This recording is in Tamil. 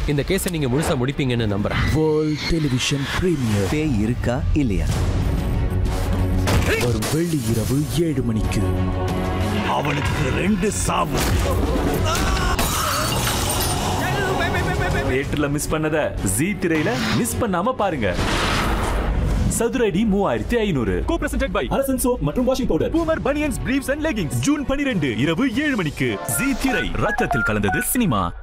இந்த கேஸை நீங்க முழுசா முடிப்பீங்கன்னு நம்புறேன். வேர்ல்ட் டெலிவிஷன் பிரீமியர் பேய் இருக்கா இல்லையா வரும் வெள்ளி இரவு 7 மணிக்கு. அவனுக்கு 2 சாவு. தியேட்டர்ல மிஸ் பண்ணத ஜீ திரையில மிஸ் பண்ணாம பாருங்க. சதுரடி 3500. Co-presented by அரசன் சோப் மற்றும் washing powder. Boomer banians, briefs and leggings. June 12 இரவு 7 மணிக்கு. ஜீ திரை. ரத்தத்தில் கலந்தது சினிமா.